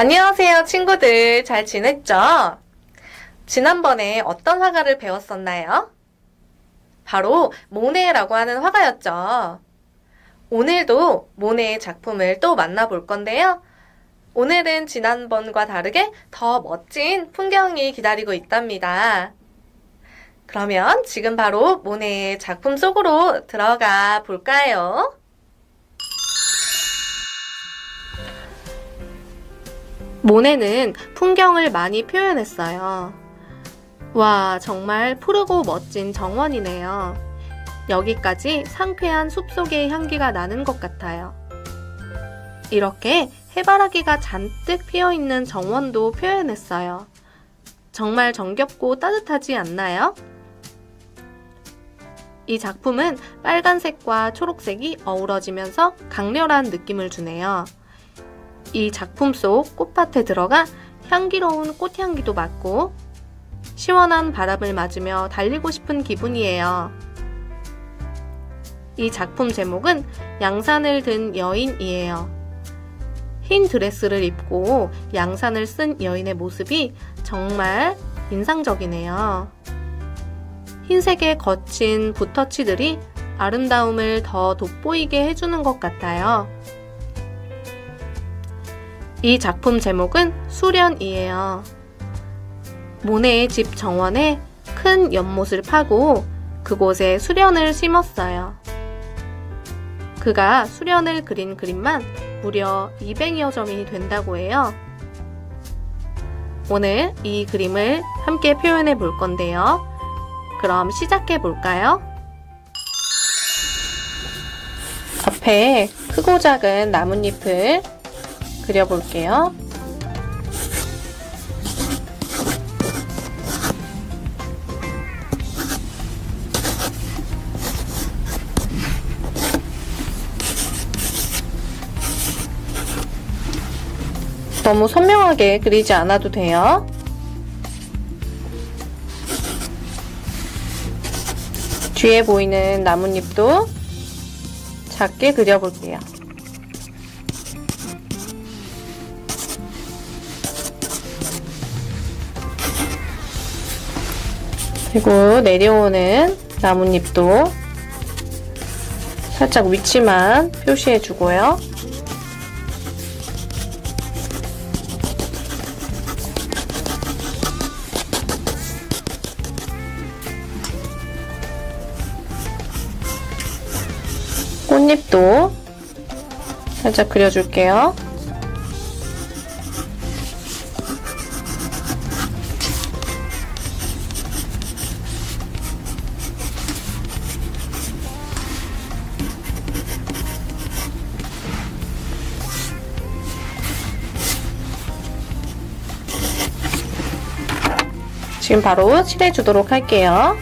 안녕하세요, 친구들. 잘 지냈죠? 지난번에 어떤 화가를 배웠었나요? 바로 모네라고 하는 화가였죠. 오늘도 모네의 작품을 또 만나볼 건데요. 오늘은 지난번과 다르게 더 멋진 풍경이 기다리고 있답니다. 그러면 지금 바로 모네의 작품 속으로 들어가 볼까요? 모네는 풍경을 많이 표현했어요. 와, 정말 푸르고 멋진 정원이네요. 여기까지 상쾌한 숲속의 향기가 나는 것 같아요. 이렇게 해바라기가 잔뜩 피어있는 정원도 표현했어요. 정말 정겹고 따뜻하지 않나요? 이 작품은 빨간색과 초록색이 어우러지면서 강렬한 느낌을 주네요. 이 작품 속 꽃밭에 들어가 향기로운 꽃향기도 맡고 시원한 바람을 맞으며 달리고 싶은 기분이에요. 이 작품 제목은 양산을 든 여인이에요. 흰 드레스를 입고 양산을 쓴 여인의 모습이 정말 인상적이네요. 흰색의 거친 붓터치들이 아름다움을 더 돋보이게 해주는 것 같아요. 이 작품 제목은 수련이에요. 모네의 집 정원에 큰 연못을 파고 그곳에 수련을 심었어요. 그가 수련을 그린 그림만 무려 200여 점이 된다고 해요. 오늘 이 그림을 함께 표현해 볼 건데요. 그럼 시작해 볼까요? 앞에 크고 작은 나뭇잎을 그려볼게요. 너무 선명하게 그리지 않아도 돼요. 뒤에 보이는 나뭇잎도 작게 그려볼게요. 그리고 내려오는 나뭇잎도 살짝 위치만 표시해 주고요. 꽃잎도 살짝 그려줄게요. 지금 바로 칠해주도록 할게요.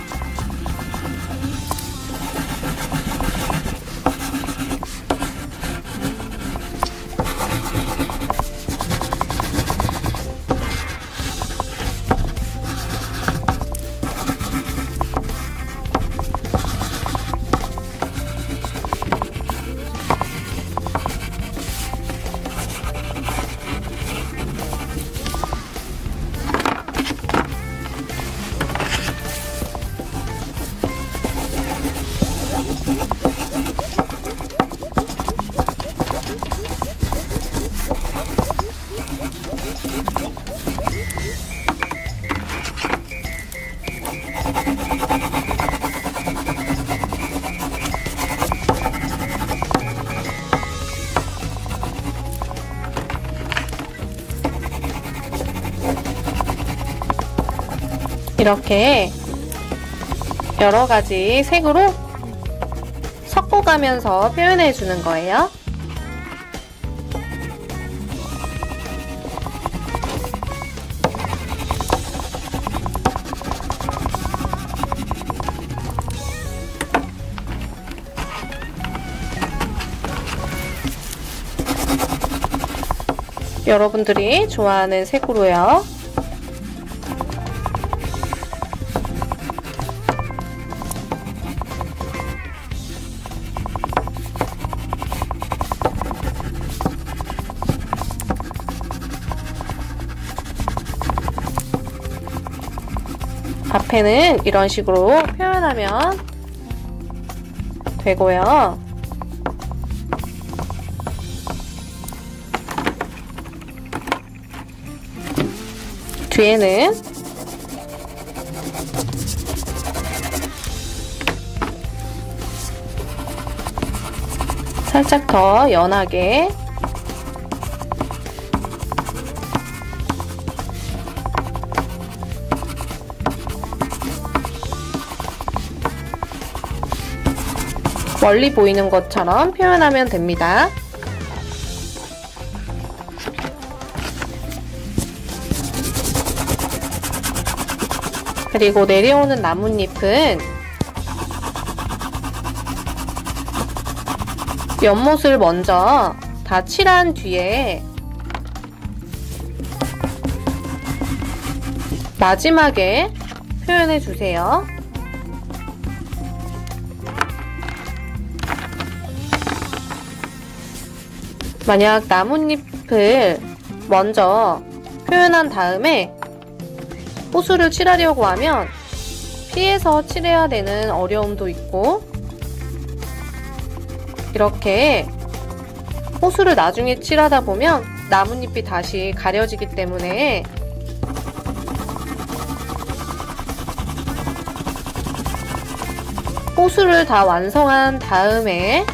이렇게 여러가지 색으로 섞어가면서 표현해 주는 거예요. 여러분들이 좋아하는 색으로요. 앞에는 이런 식으로 표현하면 되고요. 뒤에는 살짝 더 연하게 멀리 보이는 것처럼 표현하면 됩니다. 그리고 내려오는 나뭇잎은 연못을 먼저 다 칠한 뒤에 마지막에 표현해 주세요. 만약 나뭇잎을 먼저 표현한 다음에 호수를 칠하려고 하면 피해서 칠해야 되는 어려움도 있고, 이렇게 호수를 나중에 칠하다 보면 나뭇잎이 다시 가려지기 때문에 호수를 다 완성한 다음에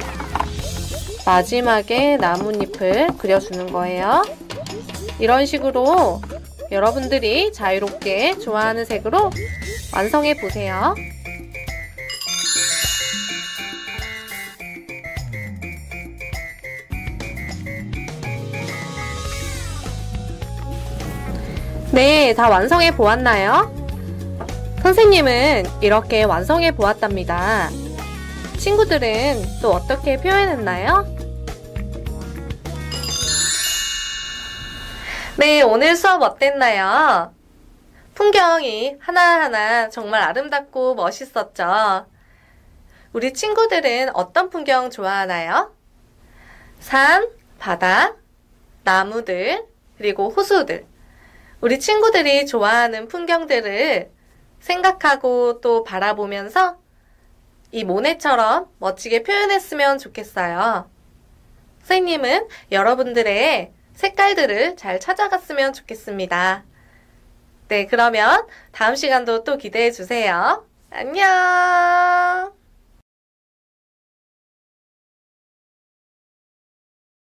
마지막에 나뭇잎을 그려주는 거예요. 이런 식으로 여러분들이 자유롭게 좋아하는 색으로 완성해 보세요. 네, 다 완성해 보았나요? 선생님은 이렇게 완성해 보았답니다. 친구들은 또 어떻게 표현했나요? 네, 오늘 수업 어땠나요? 풍경이 하나하나 정말 아름답고 멋있었죠? 우리 친구들은 어떤 풍경 좋아하나요? 산, 바다, 나무들, 그리고 호수들. 우리 친구들이 좋아하는 풍경들을 생각하고 또 바라보면서 이 모네처럼 멋지게 표현했으면 좋겠어요. 선생님은 여러분들의 색깔들을 잘 찾아갔으면 좋겠습니다. 네, 그러면 다음 시간도 또 기대해 주세요. 안녕!